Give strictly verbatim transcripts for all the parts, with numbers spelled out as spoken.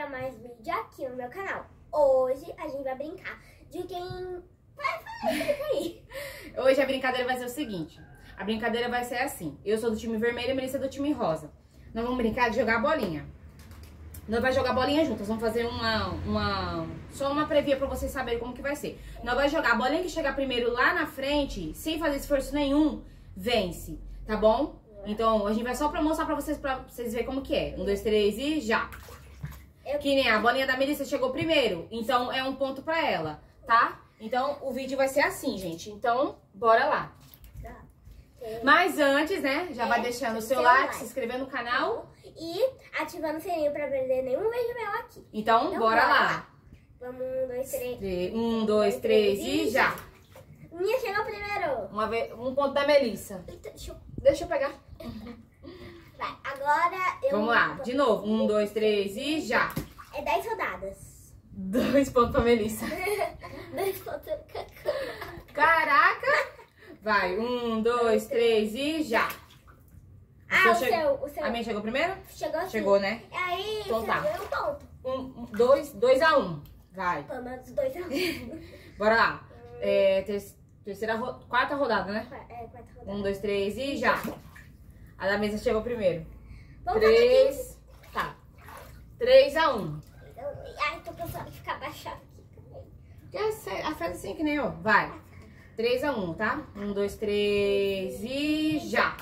para mais vídeo aqui no meu canal. Hoje a gente vai brincar de quem... Vai, vai, fica aí. Hoje a brincadeira vai ser o seguinte. A brincadeira vai ser assim. Eu sou do time vermelho e a Melissa é do time rosa. Nós vamos brincar de jogar bolinha. Nós vamos jogar bolinha juntas. Vamos fazer uma... uma só uma previa pra vocês saberem como que vai ser. Nós vamos jogar a bolinha que chegar primeiro lá na frente, sem fazer esforço nenhum, vence. Tá bom? Então, a gente vai só pra mostrar pra vocês, pra vocês verem como que é. Um, dois, três e já. Eu... Que nem a bolinha da Melissa chegou primeiro. Então, é um ponto pra ela, tá? Então, o vídeo vai ser assim, gente. Então, bora lá. Tá. Mas antes, né, já É, vai deixando o seu seu like, like. se inscrever no canal. E ativando o sininho pra perder nenhum vídeo meu aqui. Então, Então, bora bora lá. lá. Vamos, um, dois, três. Três, Um, dois, três e já. Minha chegou primeiro. Uma vez, um ponto da Melissa. Eita, deixa eu... Deixa eu pegar. Vai, agora eu... Vamos lá, de novo. Um, dois, três e já. É dez rodadas. Dois pontos pra Melissa. Dois pontos. Caraca! Vai, um, dois, três e já. Ah, o che... seu, o seu. A minha chegou primeiro? Chegou assim. Chegou, né? Aí, Então você tá. ganhou um ponto. Um, um, dois, dois a um. Vai. Pelo menos dois a um. Bora lá. É, ter, terceira, ro... quarta rodada, né? É, quarta rodada. Um, dois, três e já. A da mesa chegou primeiro. Vamos Três. Tá. Três a um. fazer Ai, tô pensando em ficar baixado aqui também. A festa assim que nem eu. Vai. Três a um, tá? Um, dois, três e já.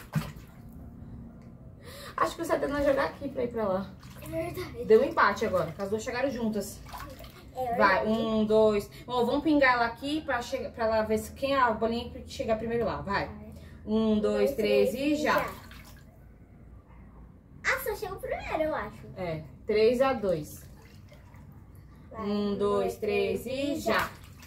Acho que o certo é nós jogar aqui pra ir pra lá. É verdade. Deu um empate agora, que as duas chegaram juntas. É Vai, verdade. um, dois. Bom, vamos pingar ela aqui pra, chegar, pra ela ver se quem é a bolinha que chegar primeiro lá. Vai. Um, dois, três e já. Ah, só chegou primeiro, eu acho. É, três a dois. Vai, Um, dois, três e já.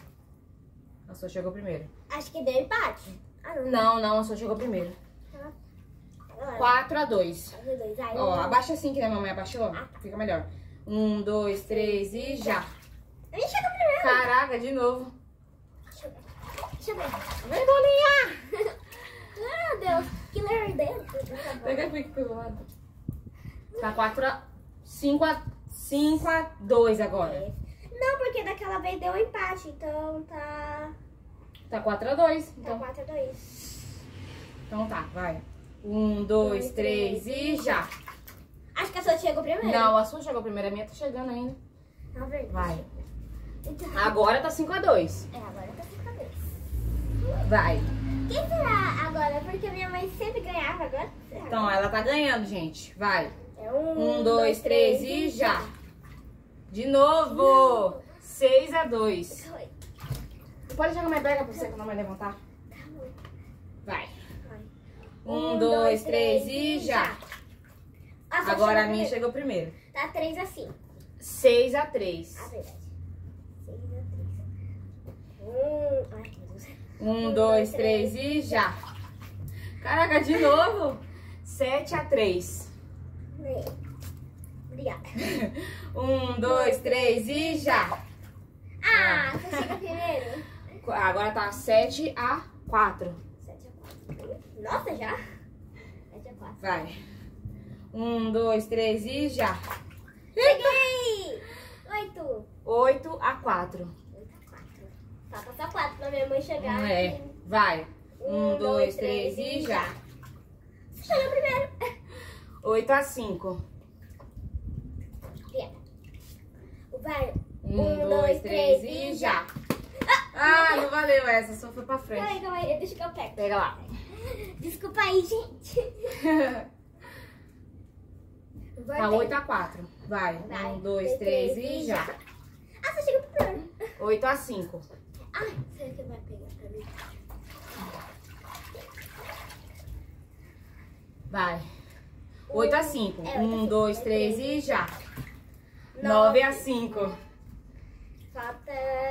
A sua chegou primeiro. Acho que deu empate. Ah, não. Não, não, a sua chegou primeiro. Agora, quatro a dois. quatro, dois, aí, Ó, um. abaixa assim que a mamãe abaixou. Fica melhor. Um, dois, três e já. Ele chegou primeiro. Caraca, de novo. Deixa eu ver. Deixa eu ver. Vem, bolinha! Meu Deus, que lerdeza. Pega aqui que pegou lá. Tá quatro a... cinco a... cinco a dois agora. Não, porque daquela vez deu empate, então tá... Tá quatro a dois. Tá Então, quatro a dois. então tá, vai. Um, dois, três e já. Acho que a sua chegou primeiro. Não, a sua chegou primeiro, a minha tá chegando ainda. Não, verdade. Vai. Então, Agora tá cinco a dois. é, agora tá cinco a dois. Vai. Quem será agora? Porque minha mãe sempre ganhava agora. Será? Então, ela tá ganhando, gente. Vai. É um, Um, dois, três e já. De novo. Seis a dois. Oi. Pode jogar mais brega pra você que não vai levantar? Tá bom. Vai. Vai. Um, dois, três e já. Ah, só Agora a chegou minha primeiro. chegou primeiro. Tá três a cinco. Seis a três. Ah, verdade. seis a três. Um... Ai, meu Deus. Um, dois, três e já. Caraca, de novo. Sete a três. Obrigada. Um, dois, três e já. Ah, você chega primeiro. Agora tá sete a quatro. sete a quatro. Nossa, já? sete a quatro. Vai. Um, dois, três e já. Cheguei! oito. Oito a quatro. oito a quatro. Falta só quatro pra minha mãe chegar. É. Vai. Um, dois, três e já. Você chegou primeiro. Oito a cinco. Vai. Um, dois, três e já. Ah, não valeu essa, só foi pra Calma frente. aí, calma aí. Deixa que eu pego. Pega lá. Desculpa aí, gente. Tá oito a quatro. Vai. Vai. Um, dois, três e já. Ah, você chegou primeiro. Oito a cinco. Ai, será que vai pegar pra mim? Vai. Oito a cinco. É, oito a Um, cinco. dois, três e já. Nove a cinco. Falta...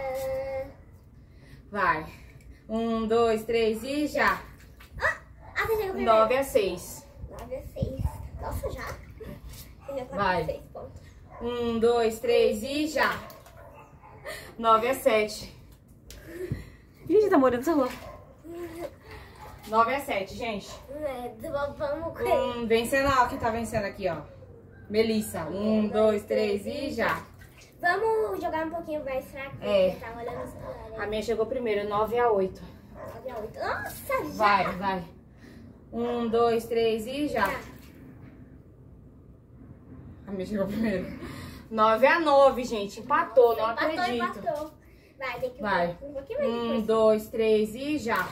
Vai. Um, dois, três e já. Ah, você chegou primeiro. Nove a seis. nove a seis. Nossa, já? Você já tá Vai. com seis pontos. Um, dois, três e já. Nove a sete. Ih, tá morando no celular. Nove a sete, gente. É, vamos com ele. Um, vencendo, ó, quem tá vencendo aqui, ó. Melissa. Um, dois, três e já. Vamos jogar um pouquinho mais fraco. É. Porque tá olhando o celular, né? A minha chegou primeiro, nove a oito. nove a oito. Nossa, já. Vai, vai. Um, dois, três e já. Já. A minha chegou primeiro. nove a nove, gente. Empatou, não Empatou, acredito. empatou. Vai, tem que Vai. um pouquinho mais Um, depois. dois, três e já.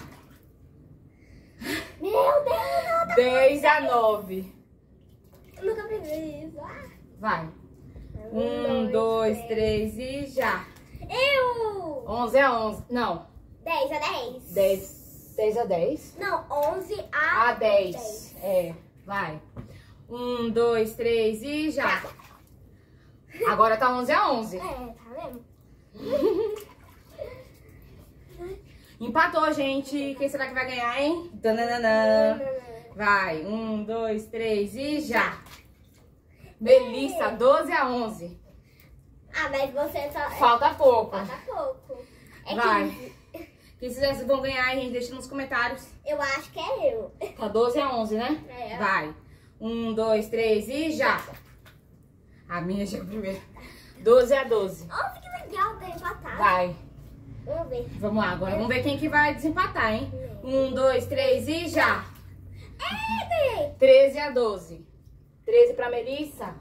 Meu Deus, não dá. dez a nove. Eu nunca fiz isso. Ah. Vai. Um, dois, três e já. Eu! onze a onze. Não. dez a dez. dez. dez a dez. Não, onze a, A dez. É, vai. Um, dois, três e já. Agora tá onze a onze. É, tá vendo? Empatou, gente. Quem será que vai ganhar, hein? Tananana. Vai. Um, dois, três e já. Melissa, doze a onze. Ah, mas você só... Falta pouco. Falta pouco. É Vai. quinze. Quem quiser, vocês vão ganhar, gente. Deixa nos comentários. Eu acho que é eu. Tá doze a onze, né? É. Vai. Um, dois, três e já. A minha já é primeiro. doze a doze. Nossa, que legal, tá empatado. Vai. Vamos ver. Vamos lá, agora vamos ver quem que vai desempatar, hein? Um, dois, três e já. É, treze a doze. treze pra Melissa.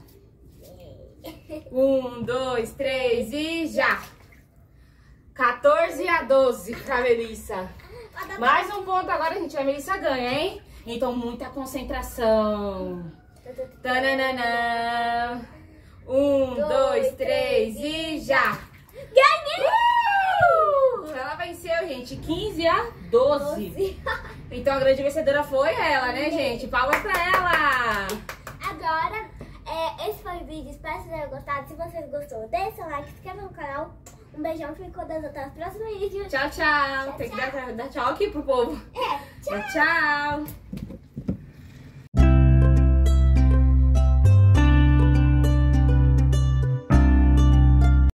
Um, dois, três e já. quatorze a doze pra Melissa. Mais um ponto agora, gente. A Melissa ganha, hein? Então, muita concentração. Tananana. Um, dois, três e já. Ganhei! Uh! Ela venceu, gente. quinze a doze. Então, a grande vencedora foi ela, né, gente? Palmas pra ela. Agora, é, esse foi o vídeo. Espero que vocês tenham gostado. Se vocês gostou, deixa seu like, se inscreva no canal. Um beijão, fico com Deus até os próximos vídeos. Tchau, tchau. Tem que dar, dar tchau aqui pro povo. É, tchau. Tchau.